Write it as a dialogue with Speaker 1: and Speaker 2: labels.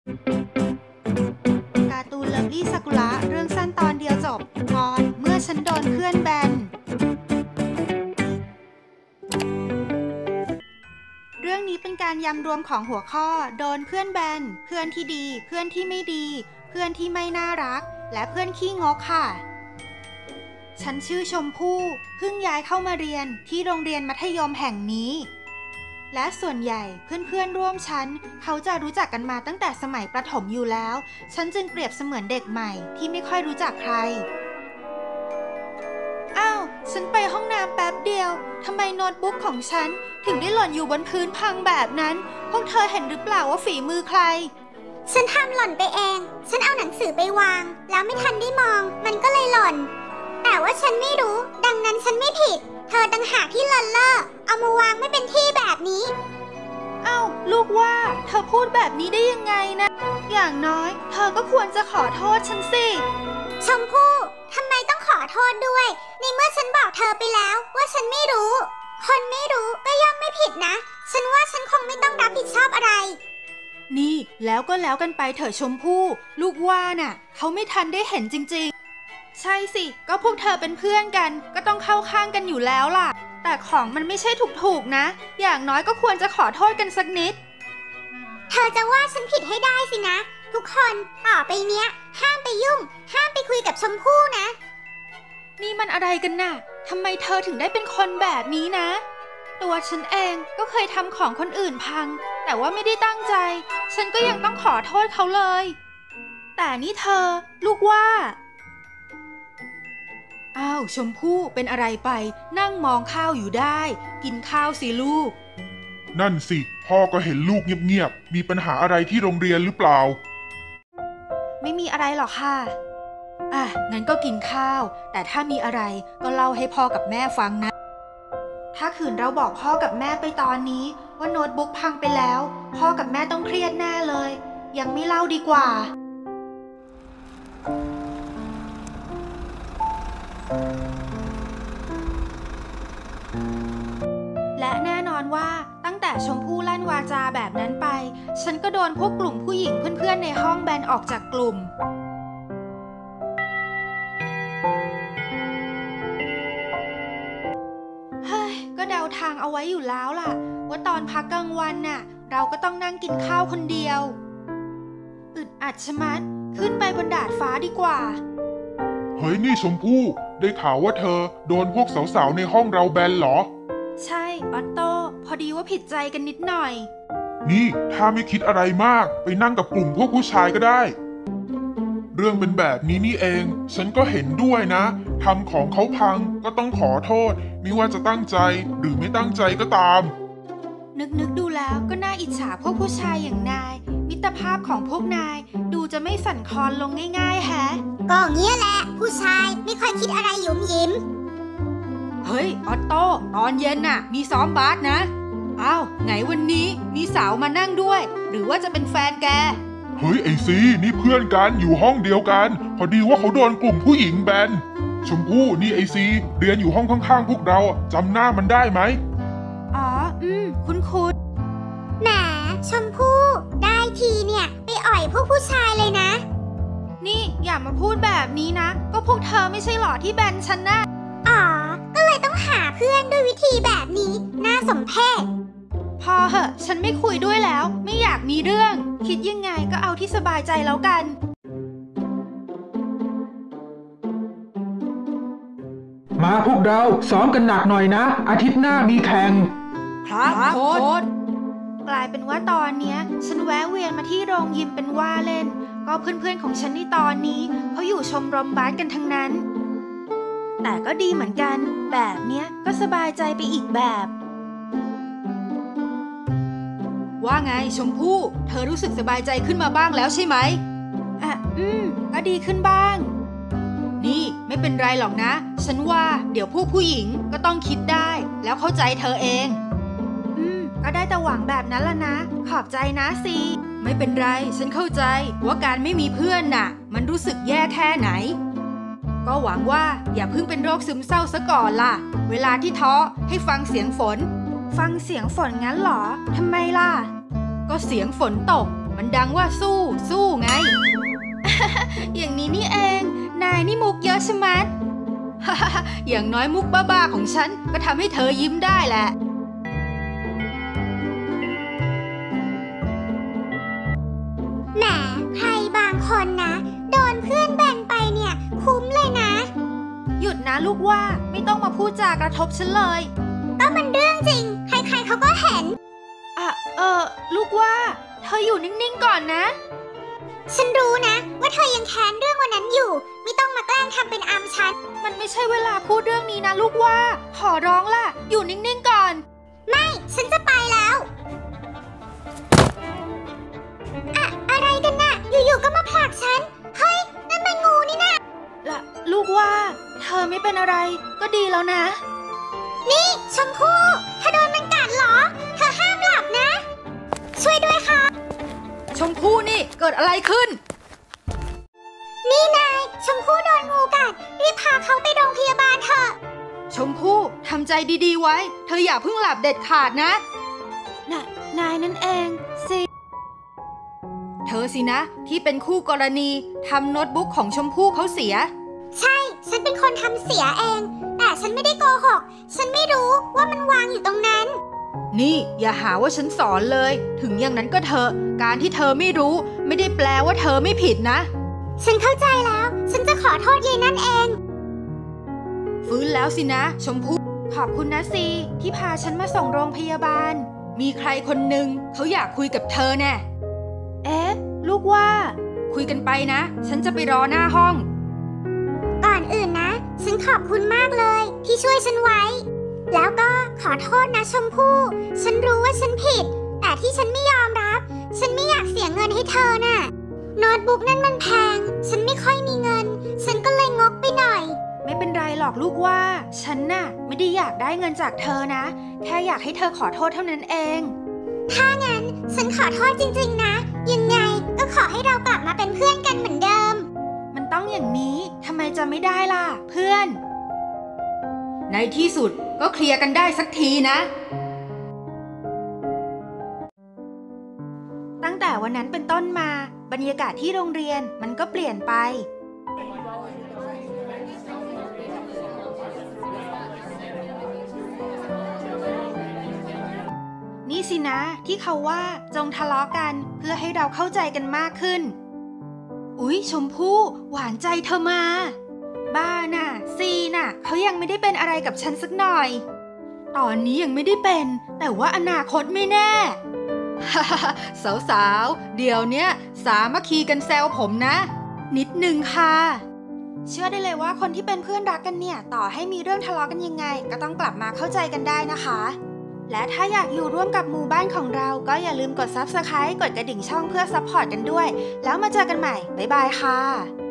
Speaker 1: การ์ตูนเลิฟลี่ซากุระเรื่องสั้นตอนเดียวจบตอนเมื่อฉันโดนเพื่อนแบนเรื่องนี้เป็นการยำรวมของหัวข้อโดนเพื่อนแบนเพื่อนที่ดีเพื่อนที่ไม่ดีเพื่อนที่ไม่น่ารักและเพื่อนขี้งกค่ะฉันชื่อชมพู่เพิ่งย้ายเข้ามาเรียนที่โรงเรียนมัธยมแห่งนี้และส่วนใหญ่เพื่อนๆร่วมชั้นเขาจะรู้จักกันมาตั้งแต่สมัยประถมอยู่แล้วฉันจึงเปรียบเสมือนเด็กใหม่ที่ไม่ค่อยรู้จักใครอ้าวฉันไปห้องน้ำแป๊บเดียวทำไมโน้ตบุ๊กของฉันถึงได้หล่นอยู่บนพื้นพังแบบนั้นพวกเธอเห็นหรือเปล่าว่าฝีมือใคร
Speaker 2: ฉันทำหล่นไปเองฉันเอาหนังสือไปวางแล้วไม่ทันได้มองมันก็เลยหล่นแต่ว่าฉันไม่รู้ดังนั้นฉันไม่ผิดเธอต่างหากที่เลินเล่อเอามาวางไม่เป็นที่แบบนี้
Speaker 1: อ้าวลูกว่าเธอพูดแบบนี้ได้ยังไงนะอย่างน้อยเธอก็ควรจะขอโทษฉันสิ
Speaker 2: ชมพู่ทำไมต้องขอโทษด้วยในเมื่อฉันบอกเธอไปแล้วว่าฉันไม่รู้คนไม่รู้ก็ย่อมไม่ผิดนะฉันว่าฉันคงไม่ต้องรับผิดชอบอะไร
Speaker 1: นี่แล้วก็แล้วกันไปเถอะชมพู่ลูกว่าน่ะเขาไม่ทันได้เห็นจริงๆใช่สิก็พวกเธอเป็นเพื่อนกันก็ต้องเข้าข้างกันอยู่แล้วล่ะแต่ของมันไม่ใช่ถูกๆนะอย่างน้อยก็ควรจะขอโทษกันสักนิด
Speaker 2: เธอจะว่าฉันผิดให้ได้สินะทุกคนต่อไปเนี้ยห้ามไปยุ่งห้ามไปคุยกับชมพู่นะ
Speaker 1: นี่มันอะไรกันน่ะทำไมเธอถึงได้เป็นคนแบบนี้นะตัวฉันเองก็เคยทำของคนอื่นพังแต่ว่าไม่ได้ตั้งใจฉันก็ยังต้องขอโทษเขาเลยแต่นี่เธอลูกว่าอ้าวชมพู่เป็นอะไรไปนั่งมองข้าวอยู่ได้กินข้าวสิลูก
Speaker 3: นั่นสิพ่อก็เห็นลูกเงียบๆมีปัญหาอะไรที่โรงเรียนหรือเปล่า
Speaker 1: ไม่มีอะไรหรอกค่ะงั้นก็กินข้าวแต่ถ้ามีอะไรก็เล่าให้พ่อกับแม่ฟังนะถ้าขืนเราบอกพ่อกับแม่ไปตอนนี้ว่าโน้ตบุ๊กพังไปแล้วพ่อกับแม่ต้องเครียดแน่เลยยังไม่เล่าดีกว่าและแน่นอนว่าตั้งแต่ชมพู่ลั่นวาจาแบบนั้นไปฉันก็โดนพวกกลุ่มผู้หญิงเพื่อนๆในห้องแบนออกจากกลุ่มเฮ้ยก็เดาทางเอาไว้อยู่แล้วล่ะว่าตอนพักกลางวันน่ะเราก็ต้องนั่งกินข้าวคนเดียวอึดอัดชะมัดขึ้นไปบนดาดฟ้าดีกว่า
Speaker 3: เฮ้ยนี่ชมพู่ได้ข่าวว่าเธอโดนพวกสาวๆในห้องเราแบนเหรอ
Speaker 1: ใช่ออตโต้พอดีว่าผิดใจกันนิดหน่อย
Speaker 3: นี่ถ้าไม่คิดอะไรมากไปนั่งกับกลุ่มพวกผู้ชายก็ได้เรื่องเป็นแบบนี้นี่เองฉันก็เห็นด้วยนะทำของเขาพังก็ต้องขอโทษไม่ว่าจะตั้งใจหรือไม่ตั้งใจก็ตาม
Speaker 1: นึกดูแล้วก็น่าอิจฉาพวกผู้ชายอย่างนายมิตรภาพของพวกนายดูจะไม่สั่นคลอนลงง่ายๆแฮะ
Speaker 2: ก็เงี้ยแหละผู้ชายไม่ค่อยคิดอะไรหยุมยิ้ม
Speaker 1: เฮ้ยออตโต้ตอนเย็นน่ะมีซ้อมบาสนะอ้าวไงวันนี้มีสาวมานั่งด้วยหรือว่าจะเป็นแฟนแก
Speaker 3: เฮ้ยไอซีนี่เพื่อนกันอยู่ห้องเดียวกันพอดีว่าเขาโดนกลุ่มผู้หญิงแบนชมพู่นี่ไอซีเรียนอยู่ห้องข้างๆพวกเราจำหน้ามันได้ไหม
Speaker 1: อ๋อคุ้น
Speaker 2: แหมชมพู่ได้ทีเนี่ยไปอ่อยพวกผู้ชายเลยนะ
Speaker 1: นี่อย่ามาพูดแบบนี้นะก็พวกเธอไม่ใช่หรอที่แบนฉันนะ
Speaker 2: อ๋อก็เลยต้องหาเพื่อนด้วยวิธีแบบนี้น่าสมเพช
Speaker 1: พอเหอะฉันไม่คุยด้วยแล้วไม่อยากมีเรื่องคิดยังไงก็เอาที่สบายใจแล้วกัน
Speaker 4: มาพวกเราซ้อมกันหนักหน่อยนะอาทิตย์หน้ามีแข่ง
Speaker 1: ครับโค้ชกลายเป็นว่าตอนเนี้ยฉันแวะเวียนมาที่โรงยิมเป็นว่าเล่นก็เพื่อนๆของฉันในตอนนี้เขาอยู่ชมรมบาสกันทั้งนั้นแต่ก็ดีเหมือนกันแบบเนี้ยก็สบายใจไปอีกแบบว่าไงชมพู่เธอรู้สึกสบายใจขึ้นมาบ้างแล้วใช่ไหมก็ดีขึ้นบ้างนี่ไม่เป็นไรหรอกนะฉันว่าเดี๋ยวผู้หญิงก็ต้องคิดได้แล้วเข้าใจเธอเองก็ได้แต่หวังแบบนั้นละนะขอบใจนะซีไม่เป็นไรฉันเข้าใจว่าการไม่มีเพื่อนน่ะมันรู้สึกแย่แค่ไหนก็หวังว่าอย่าเพิ่งเป็นโรคซึมเศร้าซะก่อนล่ะเวลาที่ท้อให้ฟังเสียงฝนงั้นเหรอทำไมล่ะก็เสียงฝนตกมันดังว่าสู้สู้ไง อย่างนี้นี่เอง นายนี่มุกเยอะชะมัด อย่างน้อยมุกบ้าๆของฉันก็ทำให้เธอยิ้มได้แหละ
Speaker 2: แหมใครบางคนนะ โดนเพื่อนแบ่งไปเนี่ย คุ้มเลยนะ
Speaker 1: หยุดนะลูกว่าไม่ต้องมาพูดจากระทบฉันเลย
Speaker 2: ก็มันเรื่องจริง ใครๆเขาก็เห็น
Speaker 1: ลูกว่าเธออยู่นิ่งๆก่อนนะ
Speaker 2: ฉันรู้นะ ว่าเธอยังแค้นเรื่องวันนั้นอยู่ ไม่ต้องมาแกล้งทำเป็นอำฉัน
Speaker 1: มันไม่ใช่เวลาพูดเรื่องนี้นะลูกว่า ขอร้องล่ะ อยู่นิ่งๆก่อน
Speaker 2: ไม่ฉันจะไปแล้วอะไรกันน่ะ อยู่ๆก็มาผลักฉัน เฮ้ย นั่นมันงูนี่นะ
Speaker 1: ละลูกว่าเธอไม่เป็นอะไรก็ดีแล้วนะ
Speaker 2: นี่ชมพู่เธอโดนมันกัดเหรอ เธอห้ามหลับนะ ช่วยด้วยค่ะ
Speaker 1: ชมพู่นี่เกิดอะไรขึ้น
Speaker 2: นี่นายชมพู่โดนงูกัด รีบพาเขาไปโรงพยาบาลเถอะ
Speaker 1: ชมพู่ทำใจดีๆไว้ เธออย่าเพิ่งหลับเด็ดขาดนะ นายนั่นเองสิเธอสินะที่เป็นคู่กรณีทำโน้ตบุ๊กของชมพู่เขาเสีย
Speaker 2: ใช่ ฉันเป็นคนทำเสียเอง แต่ฉันไม่ได้โกหก ฉันไม่รู้ว่ามันวางอยู่ตรงนั้น
Speaker 1: นี่อย่าหาว่าฉันสอนเลย ถึงอย่างนั้นก็เถอะ การที่เธอไม่รู้ไม่ได้แปลว่าเธอไม่ผิดนะ
Speaker 2: ฉันเข้าใจแล้ว ฉันจะขอโทษยายนั่นเอง
Speaker 1: ฟื้นแล้วสินะชมพู่ขอบคุณนะซีที่พาฉันมาส่งโรงพยาบาล มีใครคนหนึ่งเขาอยากคุยกับเธอแน่เอ๊ะลูกว่าคุยกันไปนะฉันจะไปรอหน้าห้อง
Speaker 2: ก่อนอื่นนะ ฉันขอบคุณมากเลยที่ช่วยฉันไว้ แล้วก็ขอโทษนะชมพู่ฉันรู้ว่าฉันผิด แต่ที่ฉันไม่ยอมรับ ฉันไม่อยากเสียเงินให้เธอน่ะโน้ตบุ๊กนั่นมันแพง ฉันไม่ค่อยมีเงิน ฉันก็เลยงกไปหน่อย
Speaker 1: ไม่เป็นไรหรอกลูกว่าฉันน่ะไม่ได้อยากได้เงินจากเธอนะแค่อยากให้เธอขอโทษเท่านั้นเอง
Speaker 2: ถ้างั้นฉันขอโทษจริงๆนะยังไงก็ขอให้เรากลับมาเป็นเพื่อนกันเหมือนเดิม
Speaker 1: มันต้องอย่างนี้ทำไมจะไม่ได้ล่ะเพื่อน ในที่สุดก็เคลียร์กันได้สักทีนะ ตั้งแต่วันนั้นเป็นต้นมาบรรยากาศที่โรงเรียนมันก็เปลี่ยนไปนี่สินะที่เขาว่าจงทะเลาะกันเพื่อให้เราเข้าใจกันมากขึ้นอุ๊ยชมพู่หวานใจเธอมาบ้าน่ะซีน่ะเขายังไม่ได้เป็นอะไรกับฉันสักหน่อยตอนนี้ยังไม่ได้เป็นแต่ว่าอนาคตไม่แน่ สาวๆเดี๋ยวเนี้ยสามัคคีกันแซวผมนะนิดนึงค่ะเชื่อได้เลยว่าคนที่เป็นเพื่อนรักกันเนี่ยต่อให้มีเรื่องทะเลาะกันยังไงก็ต้องกลับมาเข้าใจกันได้นะคะและถ้าอยากอยู่ร่วมกับหมู่บ้านของเราก็อย่าลืมกด Subscribe กดกระดิ่งช่องเพื่อซัพพอร์ตกันด้วยแล้วมาเจอกันใหม่บ๊ายบายค่ะ